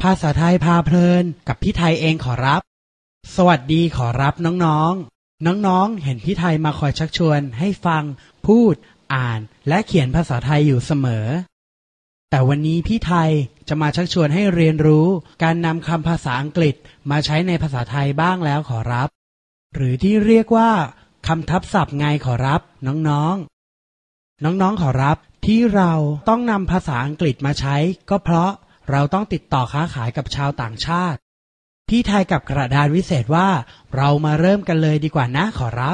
ภาษาไทยพาเพลินกับพี่ไทยเองขอรับสวัสดีขอรับน้องๆน้องๆเห็นพี่ไทยมาคอยชักชวนให้ฟังพูดอ่านและเขียนภาษาไทยอยู่เสมอแต่วันนี้พี่ไทยจะมาชักชวนให้เรียนรู้การนำคำภาษาอังกฤษมาใช้ในภาษาไทยบ้างแล้วขอรับหรือที่เรียกว่าคำทับศัพท์ไงขอรับน้องๆขอรับที่เราต้องนำภาษาอังกฤษมาใช้ก็เพราะเราต้องติดต่อค้าขายกับชาวต่างชาติพี่ไทยกับกระดานวิเศษว่าเรามาเริ่มกันเลยดีกว่านะขอรับ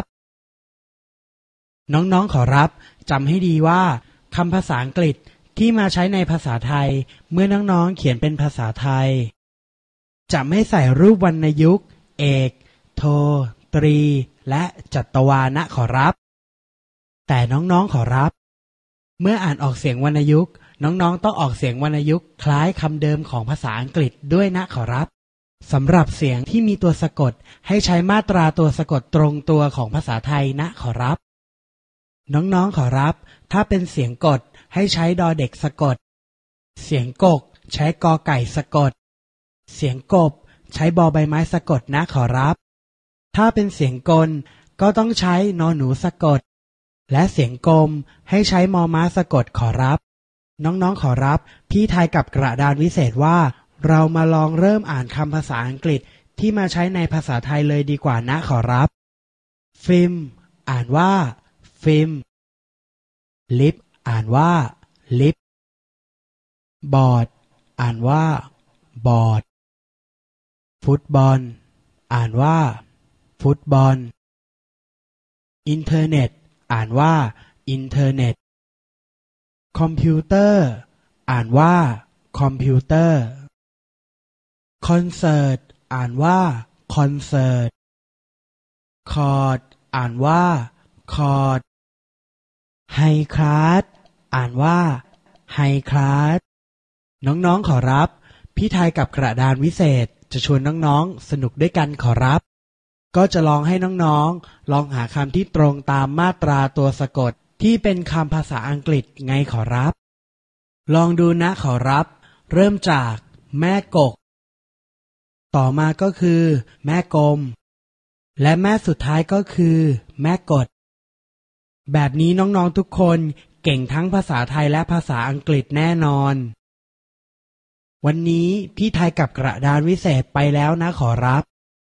น้องๆขอรับจำให้ดีว่าคำภาษาอังกฤษที่มาใช้ในภาษาไทยเมื่อน้องๆเขียนเป็นภาษาไทยจะไม่ใส่รูปวรรณยุกต์เอกโทตรีและจัตวานะขอรับแต่น้องๆขอรับเมื่ออ่านออกเสียงวรรณยุกต์น้องๆต้องออกเสียงวรรณยุกต์คล้ายคำเดิมของภาษาอังกฤษด้วยนะขอรับสำหรับเสียงที่มีตัวสะกดให้ใช้มาตราตัวสะกดตรงตัวของภาษาไทยนะขอรับน้องๆขอรับถ้าเป็นเสียงกดให้ใช้ดอเด็กสะกดเสียงกกใช้กอไก่สะกดเสียงกบใช้บอใบไม้สะกดนะขอรับถ้าเป็นเสียงกลก็ต้องใช้นอหนูสะกดและเสียงกลมให้ใช้มอม้าสะกดขอรับน้องๆขอรับพี่ไทยกับกระดานวิเศษว่าเรามาลองเริ่มอ่านคำภาษาอังกฤษที่มาใช้ในภาษาไทยเลยดีกว่านะขอรับฟิล์มอ่านว่าฟิล์มลิปอ่านว่าลิปบอร์ดอ่านว่าบอร์ดฟุตบอลอ่านว่าฟุตบอลอินเทอร์เน็ตอ่านว่าอินเทอร์เน็ตคอมพิวเตอร์อ่านว่าคอมพิวเตอร์คอนเสิร์ตอ่านว่าคอนเสิร์ตคอร์ดอ่านว่าคอร์ดไฮคลาสอ่านว่าไฮคลาสน้องๆขอรับพี่ไทยกับกระดานวิเศษจะชวนน้องๆสนุกด้วยกันขอรับก็จะลองให้น้องๆลองหาคำที่ตรงตามมาตราตัวสะกดที่เป็นคำภาษาอังกฤษไงขอรับลองดูนะขอรับเริ่มจากแม่กกต่อมาก็คือแม่กลมและแม่สุดท้ายก็คือแม่กดแบบนี้น้องๆทุกคนเก่งทั้งภาษาไทยและภาษาอังกฤษแน่นอนวันนี้พี่ไทยกับกระดานวิเศษไปแล้วนะขอรับ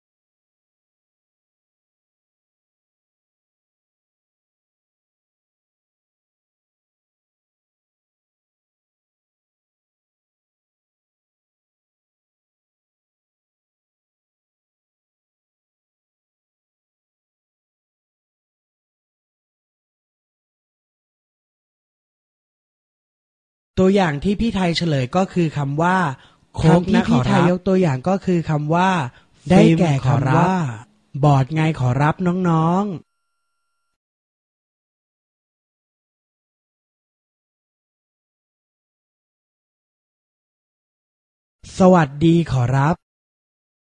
ตัวอย่างที่พี่ไทยเฉลยก็คือคำว่าโค้กนะขอรับพี่ไทยยกตัวอย่างก็คือคำว่าได้แก่คำว่าบอร์ดไงขอรับน้องๆสวัสดีขอรับ